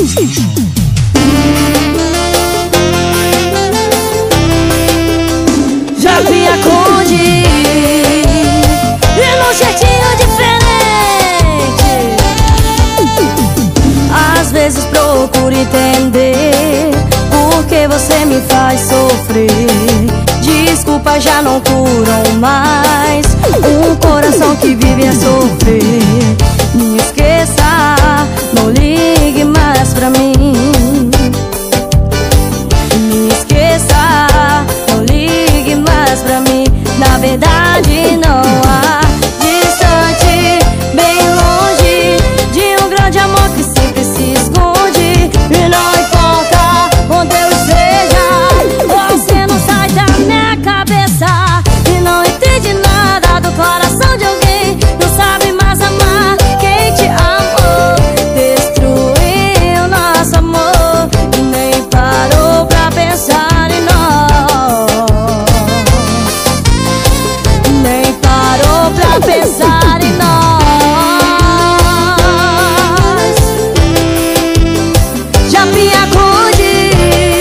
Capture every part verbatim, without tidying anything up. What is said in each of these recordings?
Já vi a Conde e num jeitinho diferente. Às vezes procuro entender por que você me faz sofrer. Desculpa já não curam mais um coração que vive a sofrer. Me esqueça, não ligue mais pra mim. Me esqueça, não ligue mais pra mim. Na verdade não há distante, bem longe de um grande amor que sempre se esconde. E não importa onde eu esteja, você não sai da minha cabeça. E não entende nada do coração de alguém, não sabe mais amar quem te amou. Destruiu nosso amor e nem parou pra pensar em nós. Nem parou pra pensar em nós. Já vi a Conde.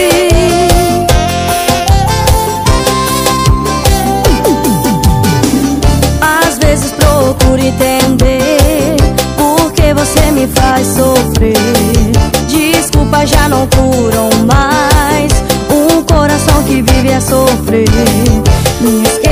Às vezes procuro entender por que você me faz sofrer. Desculpa já não curam mais um coração que vive a sofrer. Me esquece